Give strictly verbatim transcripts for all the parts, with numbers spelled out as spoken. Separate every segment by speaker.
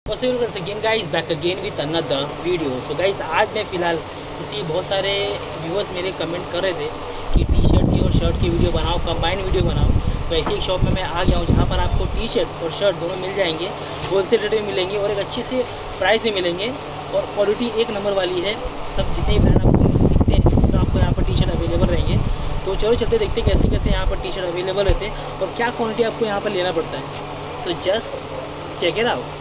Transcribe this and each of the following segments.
Speaker 1: Again guys back again with another video. So guys आज मैं फ़िलहाल इसी बहुत सारे व्यूअर्स मेरे कमेंट कर रहे थे कि टी शर्ट की और शर्ट की वीडियो बनाओ, कंबाइन वीडियो बनाओ। तो ऐसी एक शॉप में मैं आ गया हूँ जहाँ पर आपको टी शर्ट और शर्ट दोनों मिल जाएंगे, होलसेल रेट में मिलेंगे और एक अच्छे से प्राइस में मिलेंगे और क्वालिटी एक नंबर वाली है। सब जितने ब्रांड आपको दिखते हैं तो आपको यहाँ पर टी शर्ट अवेलेबल रहेंगे। तो चलो चलते देखते कैसे कैसे यहाँ पर टी शर्ट अवेलेबल रहते हैं और क्या क्वालिटी आपको यहाँ पर लेना पड़ता है। So just check it out.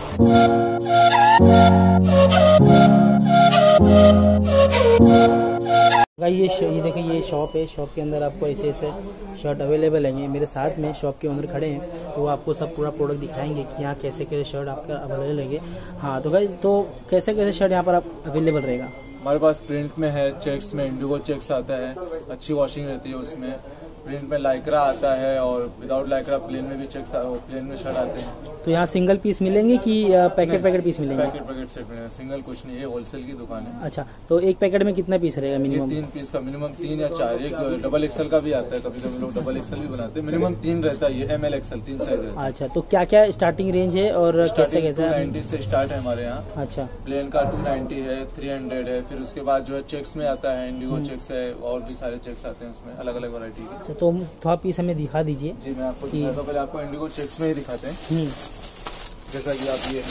Speaker 1: ये ये देखिए ये शॉप है। शॉप के अंदर आपको ऐसे ऐसे शर्ट अवेलेबल हैं। मेरे साथ में शॉप के ओनर खड़े हैं तो वो आपको सब पूरा प्रोडक्ट दिखाएंगे कि यहाँ कैसे कैसे शर्ट आपका अवेलेबल रहेंगे। हाँ तो गाइस तो कैसे कैसे शर्ट यहाँ पर आप अवेलेबल रहेगा।
Speaker 2: हमारे पास प्रिंट में है, चेक्स में इंडिगो चेक्स आता है, अच्छी वॉशिंग रहती है उसमें। प्रिंट में लाइक्रा आता है और विदाउट लाइक्रा प्लेन में भी चेक्स प्लेन में शर्ट आते हैं।
Speaker 1: तो यहाँ सिंगल पीस मिलेंगे कि पैकेट पैकेट पीस मिलेंगे?
Speaker 2: पैकेट पैकेट सेट मिलेंगे, सिंगल कुछ नहीं है, होलसेल की दुकान है।
Speaker 1: अच्छा तो एक पैकेट में कितना पीस रहेगा मिनिमम?
Speaker 2: तीन पीस का मिनिमम, तीन या चार। एक डबल एक्सल का भी आता है, कभी कभी लोग डबल एक्सल भी बनाते हैं। मिनिमम तीन रहता है, ये एम एल एक्सल तीन साइज रहता है।
Speaker 1: अच्छा तो क्या क्या स्टार्टिंग रेंज है और कैसे कैसे?
Speaker 2: टू नाइन्टी से स्टार्ट है हमारे यहाँ।
Speaker 1: अच्छा
Speaker 2: प्लेन का टू नाइन्टी है, थ्री हंड्रेड है। फिर उसके बाद जो है चेक्स में आता है, इंडिगो चेक्स है और भी सारे चेक्स आते हैं उसमें, अलग अलग वैरायटी के।
Speaker 1: तो थोड़ा पीस हमें दिखा दीजिए।
Speaker 2: जी मैं आपको दिखाता हूँ। पहले आपको इंडिगो चेक्स में ही दिखाते हैं। जैसा कि आप ये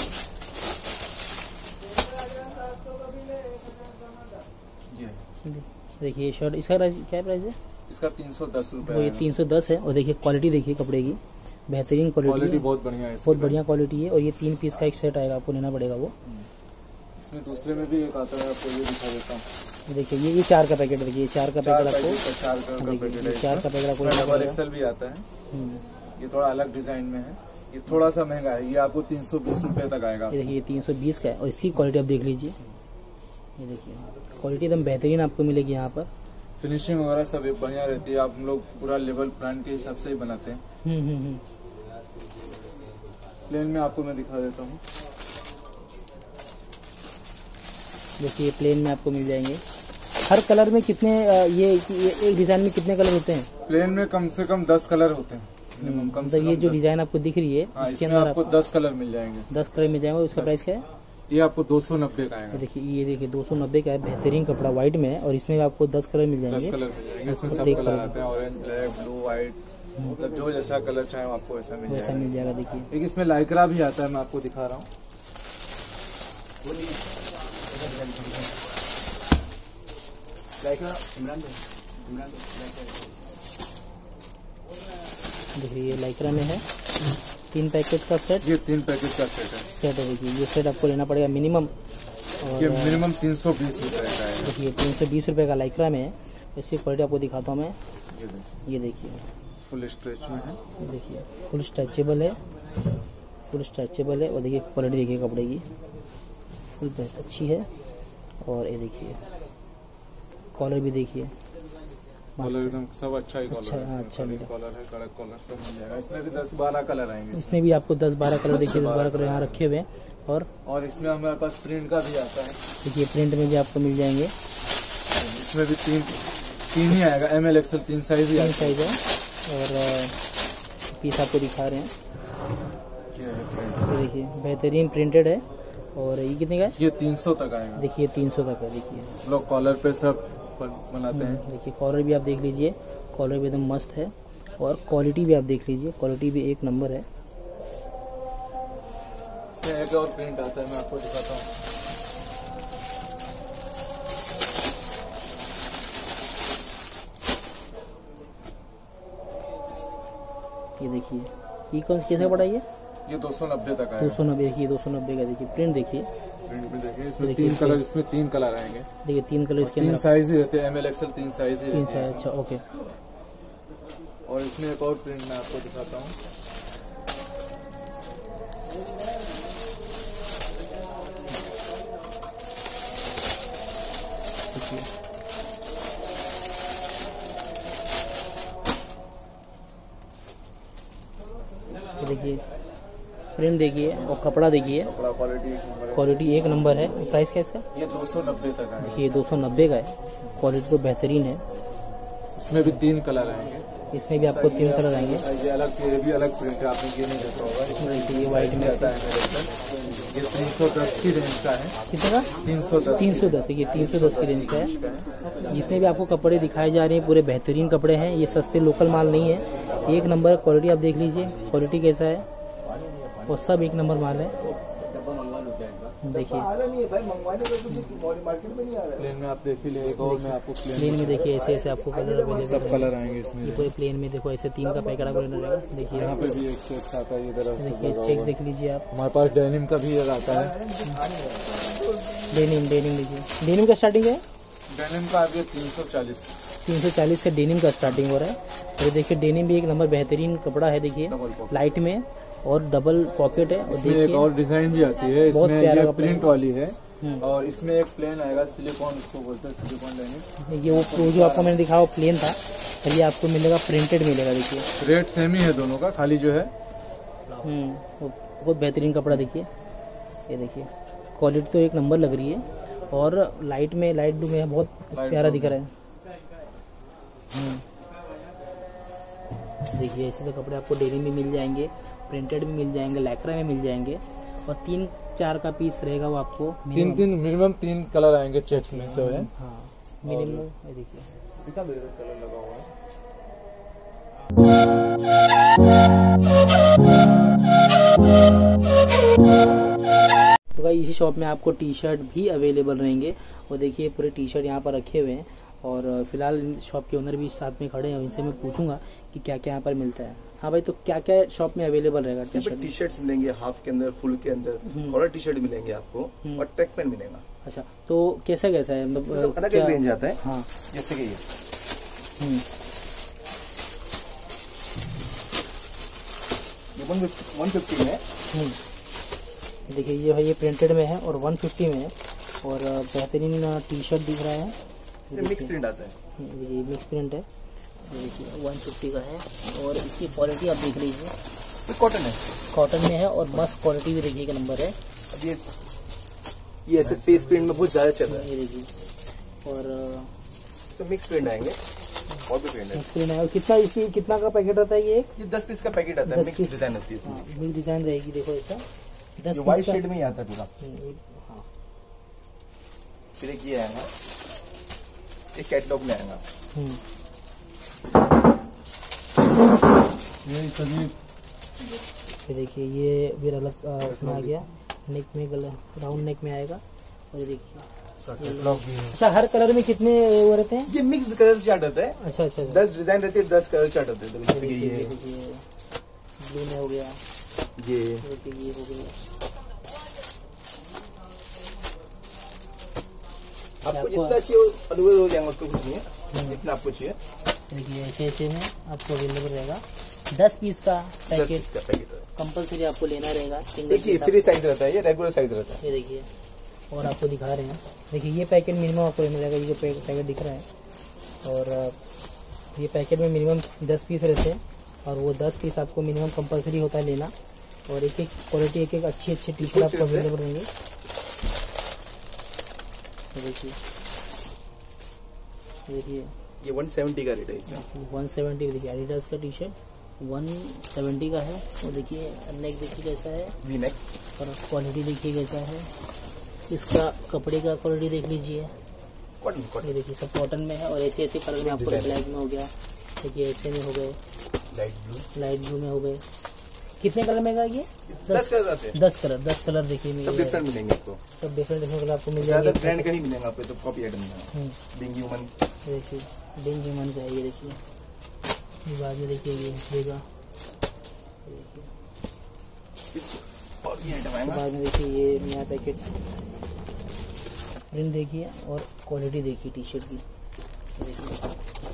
Speaker 2: ये
Speaker 1: देखिए ये शर्ट, इसका क्या प्राइस है?
Speaker 2: इसका तीन सौ दस रूपए।
Speaker 1: तो ये तीन सौ दस है और देखिए क्वालिटी देखिए कपड़े की, बेहतरीन क्वालिटी,
Speaker 2: बहुत बढ़िया है,
Speaker 1: बहुत बढ़िया क्वालिटी है। और ये तीन पीस का एक सेट आएगा, आपको लेना पड़ेगा वो।
Speaker 2: इसमें दूसरे में भी एक आता है, आपको ये दिखा देता हूँ।
Speaker 1: देखिए ये ये चार का पैकेट, देखिए ये चार का पैकेट आपको,
Speaker 2: चार का पैकेट है,
Speaker 1: चार का पैकेट आपको।
Speaker 2: डबल एक्सल भी आता है, ये थोड़ा अलग डिजाइन में है, ये थोड़ा सा महंगा है, ये आपको तीन सौ बीस रूपए तक आएगा।
Speaker 1: ये देखिए ये तीन सौ बीस का है और इसकी क्वालिटी आप देख लीजिए। ये देखिए क्वालिटी एकदम बेहतरीन आपको मिलेगी यहाँ पर।
Speaker 2: फिनिशिंग वगैरह सब एक बढ़िया रहती है। आप हम लोग पूरा लेवल ब्रांड के हिसाब से ही बनाते हैं।
Speaker 1: हम्म हम्म
Speaker 2: प्लेन में आपको मैं दिखा देता हूँ।
Speaker 1: देखिए प्लेन में आपको मिल जाएंगे। हर कलर में कितने ये, ये एक डिजाइन में कितने कलर होते हैं?
Speaker 2: प्लेन में कम से कम दस कलर होते हैं मिनिमम। कम से
Speaker 1: कम ये जो डिजाइन आपको दिख रही है,
Speaker 2: हाँ, इसके अंदर आपको दस कलर मिल जाएंगे।
Speaker 1: दस कलर मिल जाएंगे। उसका प्राइस क्या है?
Speaker 2: ये आपको दो सौ नब्बे का आएगा।
Speaker 1: देखिए ये देखिए दो सौ नब्बे का है, बेहतरीन कपड़ा व्हाइट में है और इसमें आपको दस कलर मिल जाएंगे।
Speaker 2: दस कलर मिल जाएंगे, इसमें सब कलर आते हैं, ऑरेंज, ब्लैक, ब्लू, व्हाइट, मतलब जो जैसा कलर चाहे आपको वैसा मिल जाएगा।
Speaker 1: मिल जाएगा देखिए
Speaker 2: एक इसमें लाइक्रा भी आता है, मैं आपको दिखा रहा हूँ। देखिए ये लाइक्रा में है, तीन पैकेट का सेट। ये तीन पैकेट का सेट है।
Speaker 1: सेट है देखिए, ये सेट आपको लेना पड़ेगा मिनिमम,
Speaker 2: ये मिनिमम तीन सौ बीस रूपए का है।
Speaker 1: देखिए तीन सौ बीस रूपए का लाइक्रा में है। इसकी क्वालिटी आपको दिखाता हूँ मैं। ये देखिए
Speaker 2: फुल स्ट्रेच में है,
Speaker 1: देखिए फुल स्ट्रेचेबल है, फुल स्ट्रेचेबल है। और देखिए क्वालिटी देखिए कपड़े की फुल बहुत अच्छी है। और ये देखिए कॉलर भी देखिए,
Speaker 2: कलर एकदम सब अच्छा ही कलर
Speaker 1: अच्छा,
Speaker 2: है।
Speaker 1: अच्छा
Speaker 2: कलर है, कड़क कलर सब मिल जाएगा। इसमें भी दस बारह कलर आएंगे।
Speaker 1: इसमें भी आपको दस बारह कलर देखिए, दस बारह कलर यहाँ रखे हुए हैं। और
Speaker 2: और इसमें हमारे पास प्रिंट का भी आता है।
Speaker 1: देखिए प्रिंट में भी आपको मिल जाएंगे।
Speaker 2: इसमें भी तीन तीन ही आएगा, एम एल एक्सल तीन साइज ही
Speaker 1: साइज है। और पीस आपको दिखा रहे हैं, ये देखिए बेहतरीन प्रिंटेड है। और ये कितने का है?
Speaker 2: ये तीन सौ तक आएगा।
Speaker 1: देखिए तीन सौ तक है। देखिए
Speaker 2: लोग कॉलर पे सब बनाते हैं।
Speaker 1: देखिए कॉलर भी आप देख लीजिए, कॉलर भी एकदम मस्त है। और क्वालिटी भी आप देख लीजिए, क्वालिटी भी एक नंबर है।
Speaker 2: इसमें एक और प्रिंट आता है, मैं आपको दिखाता हूँ।
Speaker 1: ये देखिए ये कौन सी कैसे पड़ा? ये
Speaker 2: ये दो सौ नब्बे तक है।
Speaker 1: दो सौ नब्बे देखिए, दो सौ नब्बे का देखिए प्रिंट देखिए।
Speaker 2: प्रिंट में देखिए, इसमें तीन कलर, इसमें तीन कलर आएंगे।
Speaker 1: देखिए तीन कलर इसके
Speaker 2: तीन साइज ही रहते हैं, एम एल एक्सल तीन साइज ही
Speaker 1: तीन
Speaker 2: रहते हैं।
Speaker 1: साइज, अच्छा ओके।
Speaker 2: और इसमें एक और प्रिंट मैं आपको दिखाता हूँ।
Speaker 1: देखिए प्रिंट देखिए और कपड़ा देखिए,
Speaker 2: कपड़ा क्वालिटी
Speaker 1: क्वालिटी एक नंबर है। प्राइस क्या इसका?
Speaker 2: ये दो सौ नब्बे तक है।
Speaker 1: देखिए दो सौ नब्बे का है, क्वालिटी तो बेहतरीन है।
Speaker 2: इसमें भी तीन कलर आएंगे।
Speaker 1: इसमें भी आपको तीन कलर आएंगे।
Speaker 2: ये अलग, ये भी अलग प्रिंट है, आपने ये नहीं देखा होगा।
Speaker 1: ये व्हाइट में
Speaker 2: आता है। ये तीन सौ दस की रेंज का है।
Speaker 1: कितने का?
Speaker 2: तीन सौ दस।
Speaker 1: तीन सौ दस, ये तीन सौ दस की रेंज का है। जितने भी आपको कपड़े दिखाए जा रहे हैं पूरे बेहतरीन कपड़े हैं, ये सस्ते लोकल माल नहीं है, एक नंबर क्वालिटी। आप देख लीजिए क्वालिटी कैसा है, और सब एक नंबर माल है। देखिए
Speaker 2: प्लेन में आप देख ही ले, एक और मैं आपको
Speaker 1: प्लेन में देखिए ऐसे ऐसे आपको कलर अवेलेबल,
Speaker 2: सब कलर आएंगे इसमें।
Speaker 1: ये पूरे प्लेन में देखो ऐसे तीन का पैकेट आपको लेना रहेगा। देखिए
Speaker 2: यहाँ पे भी एक चेक्स आता है, इधर
Speaker 1: देखिए चेक्स देख लीजिए आप।
Speaker 2: हमारे पास डेनिम का भी एक आता है।
Speaker 1: डेनिम डेनिम देखिए, डेनिम का स्टार्टिंग है
Speaker 2: डेनिम का आगे तीन सौ चालीस
Speaker 1: तीन सौ चालीस से डेनिम का स्टार्टिंग हो रहा है। और देखिए डेनिम भी एक नंबर बेहतरीन कपड़ा है, देखिए लाइट में और डबल पॉकेट है। और
Speaker 2: इसमें एक और डिजाइन भी आती है, इसमें ये प्रिंट वाली है, और इसमें एक प्लेन आएगा सिलिकॉन, उसको बोलते हैं सिलिकॉन डेनिम।
Speaker 1: ये वो वो जो आपको मैंने दिखा वो प्लेन था, चलिए आपको मिलेगा प्रिंटेड मिलेगा। देखिए
Speaker 2: रेट सेम ही है दोनों का, खाली जो है
Speaker 1: हम्म वो बहुत बेहतरीन कपड़ा। देखिए ये देखिए क्वालिटी तो एक नंबर लग रही है, और लाइट में लाइट ब्लू में बहुत प्यारा दिख रहा है। देखिए ऐसे से कपड़े आपको डेनिम में मिल जाएंगे, प्रिंटेड भी मिल जाएंगे, लैक्रा में मिल जाएंगे, और तीन चार का पीस रहेगा वो आपको
Speaker 2: तीन तीन मिनिमम तीन कलर आएंगे चेक्स में से है।
Speaker 1: हाँ मिनिमम ये देखिए
Speaker 2: कितना कलर लगा हुआ है।
Speaker 1: तो भाई इसी शॉप में आपको टी शर्ट भी अवेलेबल रहेंगे, और देखिए पूरे टी शर्ट यहाँ पर रखे हुए हैं। और फिलहाल शॉप के ओनर भी साथ में खड़े हैं, उनसे मैं पूछूंगा कि क्या क्या यहाँ पर मिलता है। हाँ भाई, तो क्या क्या शॉप में अवेलेबल रहेगा?
Speaker 3: टी शर्ट टी शर्ट्स मिलेंगे, हाफ के अंदर, फुल के अंदर, कॉलर टी शर्ट मिलेंगे आपको, और ट्रैक पैंट मिलेगा।
Speaker 1: अच्छा, तो कैसा कैसा है मतलब
Speaker 3: अलग अलग रेंज आता है।
Speaker 1: हाँ
Speaker 3: जैसे कि ये
Speaker 1: हम्म
Speaker 3: वन फिफ्टी में,
Speaker 1: देखिए ये भाई ये प्रिंटेड में है और वन फिफ्टी में है, और बेहतरीन टी शर्ट दिख रहा है।
Speaker 3: मिक्स प्रिंट आता है,
Speaker 1: देखिए मिक्स प्रिंट है, देखिए वन फिफ्टी का है, और इसकी क्वालिटी आप देख लीजिए,
Speaker 3: ये कॉटन है,
Speaker 1: कॉटन में है, और मस्त क्वालिटी भी देखिए का नंबर है।
Speaker 3: अब ये ये ऐसे फेस प्रिंट में बहुत ज्यादा चल रहा है,
Speaker 1: ये देखिए, और
Speaker 3: तो मिक्स प्रिंट आएंगे और भी प्रिंट है।
Speaker 1: मिक्स प्रिंट है। और कितना इसकी कितना का पैकेट रहता है ये?
Speaker 3: ये दस पीस का पैकेट आता है, मिक्स डिजाइन होती है इसमें।
Speaker 1: मिक्स डिजाइन रहेगी, देखो ऐसा दस
Speaker 3: व्हाइट शेड में ही आता है पूरा।
Speaker 1: हाँ
Speaker 3: फिर एक ये आएगा, एक कैटलॉग में आएगा।
Speaker 2: ये सभी
Speaker 1: ये देखिए ये भी अलग उसमें आ गया, नेक में गला राउंड नेक में आएगा, और ये देखिए
Speaker 2: कैटलॉग भी है।
Speaker 1: अच्छा, हर कलर में कितने वो रहते हैं?
Speaker 3: ये मिक्स कलर चार्ट होता है।
Speaker 1: अच्छा अच्छा,
Speaker 3: दस डिजाइन रहती है, दस कलर चार्ट होते हैं। तो जैसे कि ये
Speaker 1: ब्लू में हो गया,
Speaker 3: ये
Speaker 1: देखिए ये हो गया।
Speaker 3: आपको जितना चाहिए अवेलेबल हो जाएगा, उसको कुछ नहीं है, जितना आपको चाहिए।
Speaker 1: देखिए ऐसे ऐसे में आपको अवेलेबल रहेगा, दस पीस का पैकेट
Speaker 3: का पैकेट
Speaker 1: कंपलसरी आपको लेना रहेगा।
Speaker 3: देखिए फ्री साइज रहता है, ये रेगुलर साइज रहता है।
Speaker 1: ये देखिए, और आपको दिखा रहे हैं, देखिए ये पैकेट मिनिमम आपको मिलेगा, ये जो पैकेट दिख रहा है, और ये पैकेट में मिनिमम दस पीस रहते हैं, और वो दस पीस आपको मिनिमम कंपलसरी होता है लेना, और एक एक क्वालिटी एक एक अच्छी अच्छी टी शर्ट आपको अवेलेबल रहेंगे। देखिए देखिए
Speaker 3: ये वन सेवेंटी का रेट है इसमें।
Speaker 1: वन सेवेंटी देखिए एडिडास का टी शर्ट वन सेवेंटी का है, और देखिए नेक देखिए कैसा है,
Speaker 3: वी नेक,
Speaker 1: और क्वालिटी देखिए कैसा है, इसका कपड़े का क्वालिटी देख लीजिए,
Speaker 3: कॉटन कॉटन
Speaker 1: ये देखिए सब कॉटन में है, और ऐसे ऐसे कलर में आपको ब्लैक में हो गया, देखिए ऐसे में हो गए,
Speaker 3: लाइट ब्लू,
Speaker 1: लाइट ब्लू में हो गए। कितने कलर में ये?
Speaker 3: दस कलर आते हैं,
Speaker 1: दस कलर दस कलर देखिए
Speaker 3: सब
Speaker 1: मिलेंगे,
Speaker 3: डिफरेंट मिलेंगे आपको,
Speaker 1: सब डिफरेंट डिफरेंट कलर आपको मिल
Speaker 3: ज्यादा
Speaker 1: जाएंगे।
Speaker 3: ब्रांड का ही मिलेगा आपको, तो कॉपी आइटम मिलेगा।
Speaker 1: हम्म,
Speaker 3: बिंग ह्यूमन,
Speaker 1: देखिए बिंग ह्यूमन का है, ये देखिए, ये बाद में देखिए ये देगा,
Speaker 3: और ये आइटम
Speaker 1: तो
Speaker 3: आएगा।
Speaker 1: बाद में देखिए ये नया पैकेट, प्रिंट देखिए और क्वालिटी देखिए टी शर्ट की, देखिए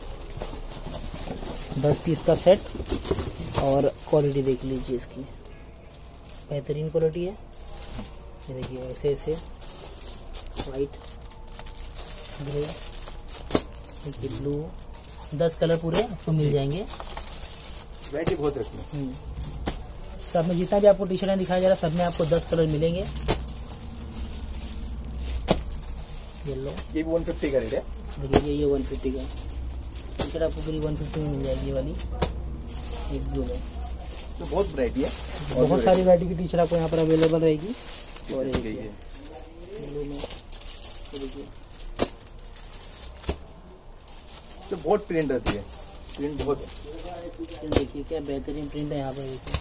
Speaker 1: दस पीस का सेट, और क्वालिटी देख लीजिए इसकी, बेहतरीन क्वालिटी है। ये देखिए ऐसे ऐसे वाइट, ग्रे, देखिए ब्लू, दस कलर पूरे आपको मिल जाएंगे।
Speaker 3: वैरायटी बहुत है इसमें।
Speaker 1: हम्म, सब में जितना भी आपको टी शर्ट दिखाया जा रहा है, सब में आपको दस कलर मिलेंगे। येलो,
Speaker 3: ये भी वन फिफ्टी का रेट है।
Speaker 1: देखिए ये ये वन फिफ्टी का टी शर्ट आपको पूरी वन फिफ्टी में मिल जाएगी, ये वाली, एक ब्लू में।
Speaker 3: तो बहुत वैरायटी है,
Speaker 1: बहुत सारी वैरायटी की टी शर्ट आपको यहाँ पर अवेलेबल रहेगी, और
Speaker 3: ये
Speaker 1: एक
Speaker 3: ये
Speaker 1: ब्लू में ये देखिए,
Speaker 3: तो बहुत प्रिंट रहती है, प्रिंट बहुत है।
Speaker 1: प्रिंट देखिए क्या बेहतरीन प्रिंट है यहाँ पर देखिए।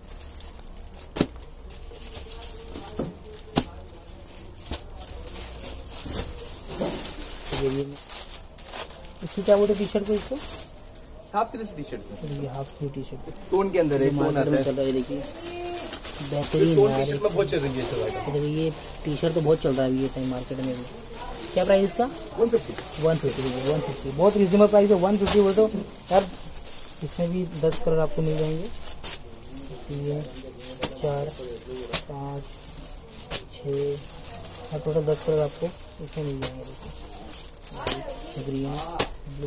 Speaker 1: इसकी क्या बोलते टी शर्ट को, इसको
Speaker 3: हाफ स्लीव टी शर्ट है,
Speaker 1: देखिए half sleeve T shirt
Speaker 3: tone के अंदर है, टोन
Speaker 1: मार्केट
Speaker 3: आता
Speaker 1: में
Speaker 3: है।
Speaker 1: चल रहा है देखिए,
Speaker 3: तो
Speaker 1: बेहतरीन
Speaker 3: टोन
Speaker 1: यार।
Speaker 3: टी शर्ट में बहुत चल रही है सर।
Speaker 1: देखिए ये टी शर्ट तो बहुत चल रहा है अभी ये टाइम मार्केट में भी। क्या प्राइस इसका?
Speaker 3: वन फिफ्टी
Speaker 1: वन फिफ्टी देखिए, वन फिफ्टी बहुत रिजनेबल प्राइस है। वन फिफ्टी बोल तो यार, इसमें भी दस कलर आपको मिल जाएंगे। ये चार पाँच छः टोटल दस कलर आपको इसमें मिल जाएंगे। देखिए ग्रीन ब्लू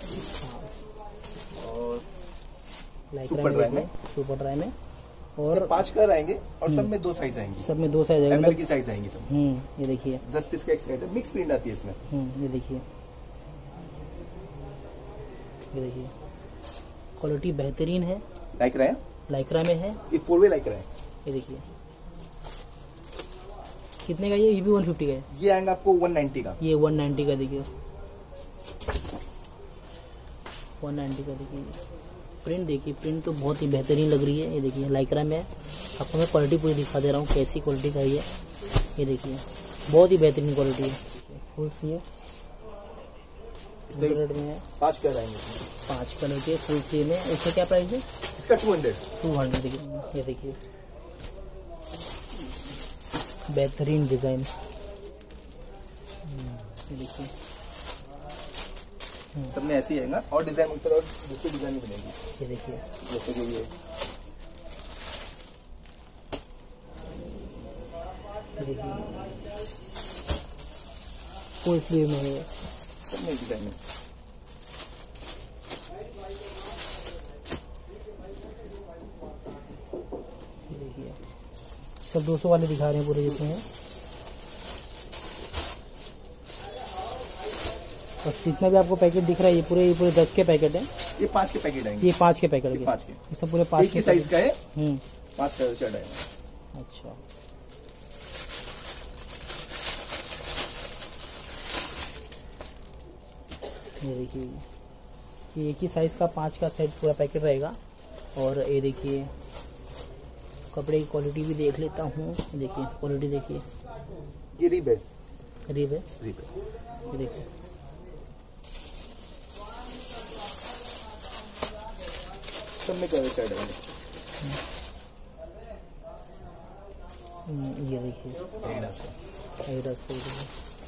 Speaker 3: और
Speaker 1: लाइक
Speaker 3: सुपर ड्राई में,
Speaker 1: सुपर ड्राई में, और
Speaker 3: पांच कलर आएंगे और सब में दो साइज आएंगे,
Speaker 1: सब में दो साइज
Speaker 3: एम एल
Speaker 1: आएंगे।
Speaker 3: की साइज आएंगी सब।
Speaker 1: हम्म ये देखिए,
Speaker 3: दस पीस का एक सेट है, मिक्स प्रिंट आती है इसमें।
Speaker 1: हम्म ये देखिए, ये देखिए क्वालिटी बेहतरीन है।
Speaker 3: लाइक रहा है,
Speaker 1: लाइक्रा में है,
Speaker 3: ये फोर वे लाइक रहा है।
Speaker 1: ये देखिए कितने का ये ये भी वन फिफ्टी का है।
Speaker 3: ये आएगा आपको वन नाइन्टी का।
Speaker 1: ये वन नाइन्टी का देखिए, वन नाइन्टी का देखिए। प्रिंट देखिए, प्रिंट तो बहुत ही बेहतरीन लग रही है। ये देखिए लाइक्रा में है, आपको मैं क्वालिटी पूरी दिखा दे रहा हूँ कैसी क्वालिटी का है ये। ये देखिए बहुत ही बेहतरीन क्वालिटी है। फुल स्लीव रेड में है,
Speaker 3: पांच कलर आएंगे इसमें।
Speaker 1: पाँच कलर के फुल स्लीव में। इसका क्या प्राइस है?
Speaker 3: इसका टू हंड्रेड।
Speaker 1: टू हंड्रेड देखिए, ये देखिए बेहतरीन डिजाइन। ये देखिए
Speaker 3: सब में ऐसे ही आएगा और डिजाइन ऊपर और दूसरी डिजाइन भी बनेगी।
Speaker 1: ये देखिए,
Speaker 3: जैसे कि ये
Speaker 1: ये देखिए फुल स्लीव में है।
Speaker 3: सब में डिजाइन है।
Speaker 1: ये देखिए सब दो सौ वाले दिखा रहे हैं पूरे जितने हैं। और जितना भी आपको पैकेट दिख रहा है ये पूरे ये पूरे दस के पैकेट हैं।
Speaker 3: ये पांच के पैकेट आएंगे।
Speaker 1: ये पाँच के पैकेट
Speaker 3: ये
Speaker 1: के,
Speaker 3: पाँच के।
Speaker 1: ये सब पूरे पाँच
Speaker 3: एक ही
Speaker 1: के
Speaker 3: साइज का है,
Speaker 1: हम्म
Speaker 3: पांच कलर शर्ट आएगा।
Speaker 1: अच्छा ये देखिए, ये एक ही साइज का पाँच का सेट पूरा पैकेट रहेगा। और ये देखिए कपड़े की क्वालिटी भी देख लेता हूँ। देखिए क्वालिटी देखिए,
Speaker 3: ये रिब है,
Speaker 1: रिब है,
Speaker 3: रिब है।
Speaker 1: ये देखिए
Speaker 3: सब में कलर शर्ट आएंगे।
Speaker 1: हम्म, ये देखिए
Speaker 3: एडिडास का।
Speaker 1: एडिडास का देखिए।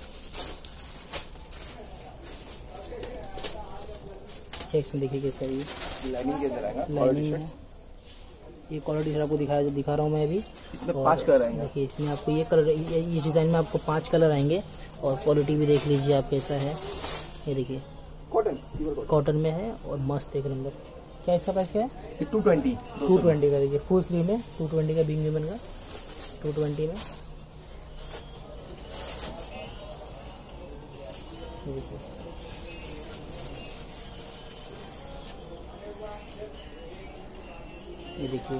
Speaker 1: चेक्स में देखिए कैसा है ये,
Speaker 3: लाइनिंग के अंदर आएगा।
Speaker 1: लाइनिंग है। ये क्वालिटी आपको दिखा दिखा रहा हूँ मैं अभी।
Speaker 3: इसमें
Speaker 1: और
Speaker 3: पांच कलर आएंगे।
Speaker 1: देखिए इसमें आपको ये कलर, इस डिजाइन में आपको पांच कलर आएंगे। और क्वालिटी भी देख लीजिए आप कैसा है। ये देखिए
Speaker 3: कॉटन, प्योर कॉटन।
Speaker 1: कॉटन में है और मस्त एक नंबर। क्या इसका प्राइस क्या है?
Speaker 3: ये टू ट्वेंटी।
Speaker 1: टू ट्वेंटी का देखिए, फुल स्लीव में टू ट्वेंटी का, बिग न्यूमन का टू ट्वेंटी में। ये देखिए ये देखिए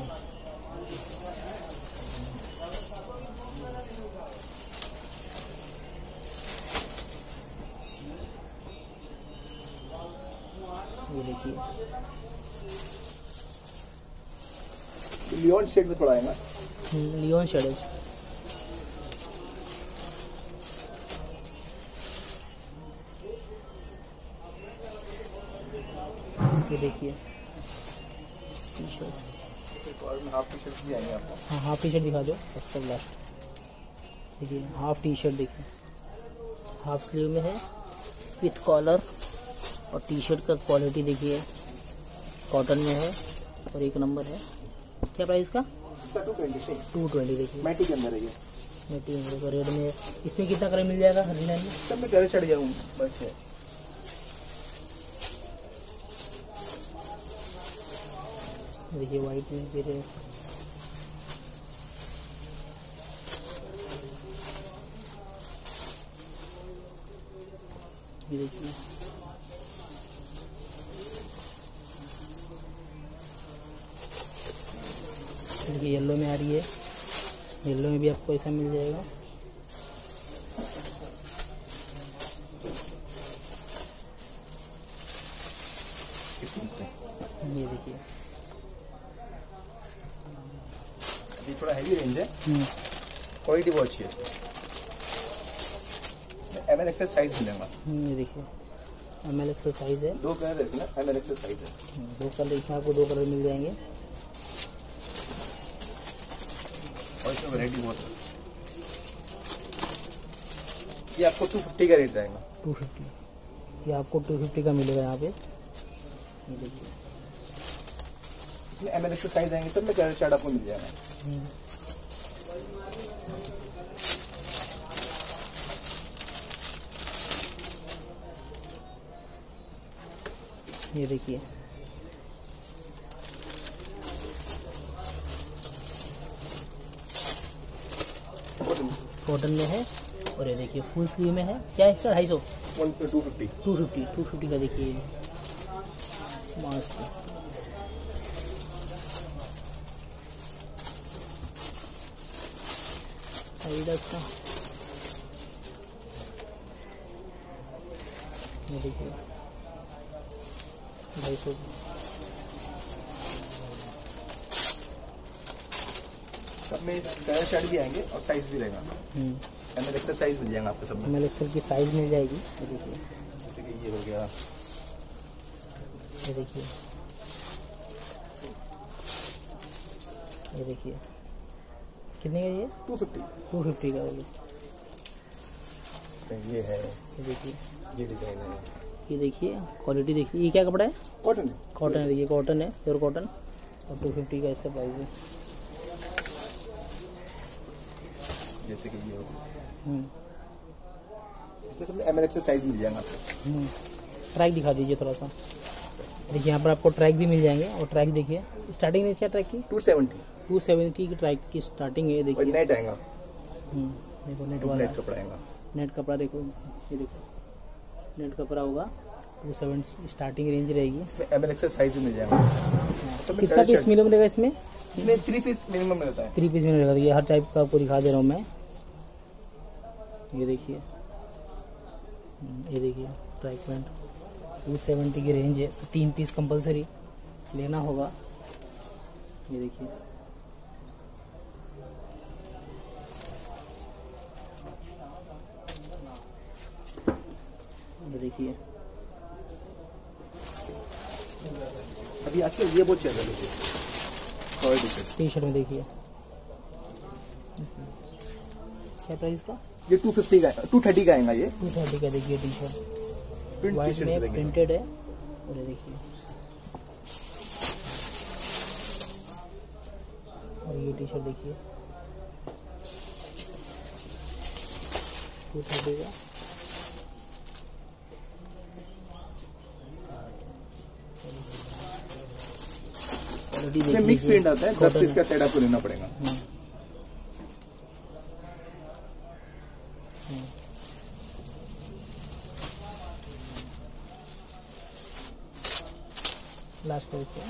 Speaker 1: ये देखिए
Speaker 3: लियोन शेड में थोड़ा आएगा।
Speaker 1: लियोन शेड है। ये देखिए टी शर्ट,
Speaker 3: और में हाफ टी शर्ट भी आएंगे आपको।
Speaker 1: हाँ हाफ टी शर्ट दिखा दो फर्स्ट ऑफ लास्ट। देखिए हाफ टी शर्ट देखिए, हाफ स्लीव में है विथ कॉलर। और टी शर्ट का क्वालिटी देखिए, कॉटन में है और एक नंबर है। क्या प्राइस का?
Speaker 3: इसका टू ट्वेंटी से
Speaker 1: टू ट्वेंटी देखिए,
Speaker 3: मैटी के अंदर है ये।
Speaker 1: मेटीरियल रेड में। इसमें कितना कलर मिल जाएगा हर डिजाइन में?
Speaker 3: सब में कलर शर्ट जाऊँ बस है।
Speaker 1: देखिए वाइट में फिर ये देखिए देखिए येलो में आ रही है। येलो में भी आपको ऐसा मिल जाएगा। ये देखिए,
Speaker 3: ये थोड़ा हैवी रेंज है, क्वालिटी बहुत अच्छी है। एम एल एक्सेल साइज मिलेगा।
Speaker 1: ये देखिए एम एल एक्सेल साइज है,
Speaker 3: दो कलर है इसमें, एम एल एक्सेल साइज है।
Speaker 1: दो कलर, इसमें आपको दो कलर मिल जाएंगे
Speaker 3: और इसमें वैरायटी बहुत है। ये आपको टू फिफ्टी का रेट रहेगा।
Speaker 1: टू फिफ्टी ये आपको टू फिफ्टी का मिलेगा यहाँ पे। ये देखिए
Speaker 3: इसमें एम एल एक्सेल साइज आएंगे, सब में कलर चार्ट आपको मिल जाएगा।
Speaker 1: ये देखिए कॉटन में है, और ये देखिए फुल स्लीव में है। क्या है सर? ढाई सौ
Speaker 3: one two fifty
Speaker 1: two fifty two fifty का देखिए मस्त। एडिडास का ये देखिए ढाई सौ।
Speaker 3: सब में कलर चार्ट भी आएंगे और साइज भी रहेगा। एम एल एक्सेल साइज मिल जाएगा आपको सब में।
Speaker 1: एम एल एक्सेल की साइज मिल जाएगी। ये देखिए,
Speaker 3: जैसे कि ये हो गया,
Speaker 1: ये देखिए, ये देखिए कितने का ये?
Speaker 3: टू फिफ्टी
Speaker 1: टू फिफ्टी का।
Speaker 3: ये है,
Speaker 1: ये देखिए,
Speaker 3: ये डिजाइन है।
Speaker 1: ये देखिए क्वालिटी देखिए। ये क्या कपड़ा है?
Speaker 3: कॉटन है।
Speaker 1: कॉटन है, देखिए कॉटन है, प्योर कॉटन, और टू फिफ्टी का इसका प्राइस है।
Speaker 3: जैसे कि ये हो गया,
Speaker 1: हम्म
Speaker 3: इसमें सब में एम एल एक्सेल साइज मिल जाएगा आपको।
Speaker 1: हम्म ट्रैक दिखा दीजिए थोड़ा सा। देखिए यहाँ पर आपको ट्रैक भी मिल जाएंगे, और ट्रैक देखिए स्टार्टिंग रेंज क्या ट्रैक की?
Speaker 3: टू सेवेंटी
Speaker 1: टू सेवेंटी की ट्रैक की स्टार्टिंग है।
Speaker 3: और
Speaker 1: देखिए
Speaker 3: नेट आएगा,
Speaker 1: हम्म देखो नेट वाला
Speaker 3: नेट कपड़ा आएगा।
Speaker 1: नेट कपड़ा देखो, ये देखो नेट कपड़ा होगा। टू सेवेंटी स्टार्टिंग रेंज रहेगी।
Speaker 3: इसमें एम एल एक्सेल साइज भी मिल जाएगा। सब में
Speaker 1: कितना
Speaker 3: कलर
Speaker 1: पीस
Speaker 3: चार्ट,
Speaker 1: मिनिमम मिलेगा इसमें?
Speaker 3: इसमें थ्री पीस मिनिमम मिलता है।
Speaker 1: थ्री पीस में रहेगा। ये हर टाइप का आपको दिखा दे रहा हूँ मैं। ये देखिए, ये देखिए ट्रैक पैंट टू सेवेंटी की रेंज है, तो तीन पीस कंपलसरी लेना होगा। ये देखिए, ये देखिए
Speaker 3: अभी आजकल ये बहुत चल रहा है क्वालिटी से।
Speaker 1: टी शर्ट में देखिए क्या प्राइस का?
Speaker 3: ये टू फिफ्टी का, टू थर्टी का आएगा। ये
Speaker 1: टू थर्टी का देखिए T shirt,
Speaker 3: print
Speaker 1: white
Speaker 3: T-shirt
Speaker 1: में
Speaker 3: रहेंगे।
Speaker 1: प्रिंटेड है। और ये देखिए, और ये टी शर्ट देखिए टू थर्टी का।
Speaker 3: इसमें मिक्स प्रिंट आता है, दस पीस का सेट आपको लेना पड़ेगा।
Speaker 1: लास्ट प्राइस है।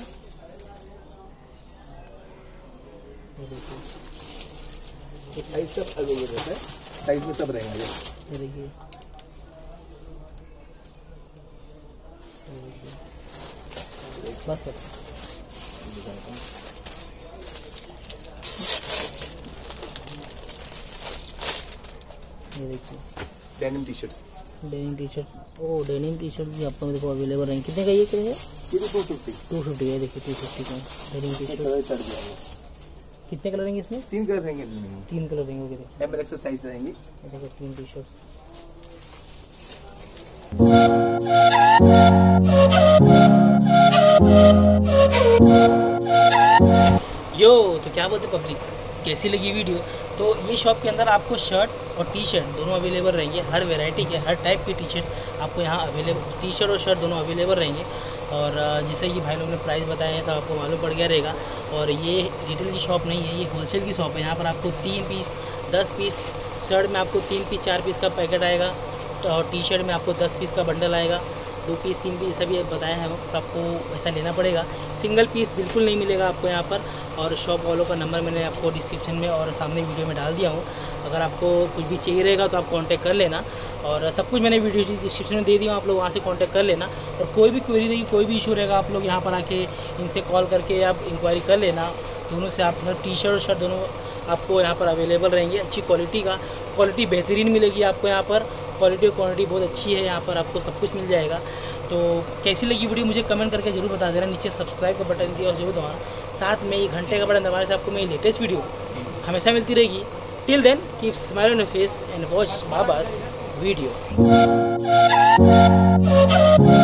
Speaker 1: ये देखिए,
Speaker 3: साइज सब अलग अलग रहता है, साइज में सब रहेगा। ये
Speaker 1: ये देखिए, ये देखिए बस बस ये देखिए
Speaker 3: denim T shirt,
Speaker 1: denim T shirt. ओ डेनिम टी शर्ट भी आपको देखो अवेलेबल रहेंगे। कितने का ये क्या है?
Speaker 3: ये तो टू फिफ्टी।
Speaker 1: टू फिफ्टी है। देखिए टू फिफ्टी का denim T shirt.
Speaker 3: Colour chart भी आएगा।
Speaker 1: कितने कलर रहेंगे इसमें?
Speaker 3: तीन कलर रहेंगे।
Speaker 1: तीन कलर रहेंगे। ओके देखिए,
Speaker 3: एम एल एक्सेल साइज रहेंगी।
Speaker 1: ये देखो तीन टी शर्ट। यो तो क्या बोलते पब्लिक, कैसी लगी वीडियो? तो ये शॉप के अंदर आपको शर्ट और टी शर्ट दोनों अवेलेबल रहेंगे। हर वैरायटी के, हर टाइप की टी शर्ट आपको यहाँ अवेलेबल, टी शर्ट और शर्ट दोनों अवेलेबल रहेंगे। और जैसे कि भाई लोगों ने प्राइस बताया है सब आपको मालूम पड़ गया रहेगा। और ये रिटेल की शॉप नहीं है, ये होलसेल की शॉप है। यहाँ पर आपको तीन पीस, दस पीस शर्ट में आपको तीन पीस चार पीस का पैकेट आएगा, और टी शर्ट में आपको दस पीस का बंडल आएगा, दो पीस तीन पीस जैसा भी बताया है तो आपको वैसा लेना पड़ेगा। सिंगल पीस बिल्कुल नहीं मिलेगा आपको यहाँ पर। और शॉप वालों का नंबर मैंने आपको डिस्क्रिप्शन में और सामने वीडियो में डाल दिया हूँ। अगर आपको कुछ भी चाहिए रहेगा तो आप कांटेक्ट कर लेना, और सब कुछ मैंने वीडियो डिस्क्रिप्शन में दे दिया हूँ, आप लोग वहाँ से कांटेक्ट कर लेना। और कोई भी क्वेरी रहेगी, कोई भी इशू रहेगा, आप लोग यहाँ पर आके इनसे कॉल करके आप इंक्वायरी कर लेना। दोनों से आप मतलब टी शर्ट और शर्ट दोनों आपको यहाँ पर अवेलेबल रहेंगे। अच्छी क्वालिटी का, क्वालिटी बेहतरीन मिलेगी आपको यहाँ पर। क्वालिटी और क्वांटिटी बहुत अच्छी है, यहाँ पर आपको सब कुछ मिल जाएगा। तो कैसी लगी वीडियो मुझे कमेंट करके जरूर बता देना। नीचे सब्सक्राइब का बटन दिया और जरूर दबाना, साथ में ये घंटे का बटन दबाने से आपको मेरी लेटेस्ट वीडियो हमेशा मिलती रहेगी। Till then keep smile on your face and watch बाबास वीडियो।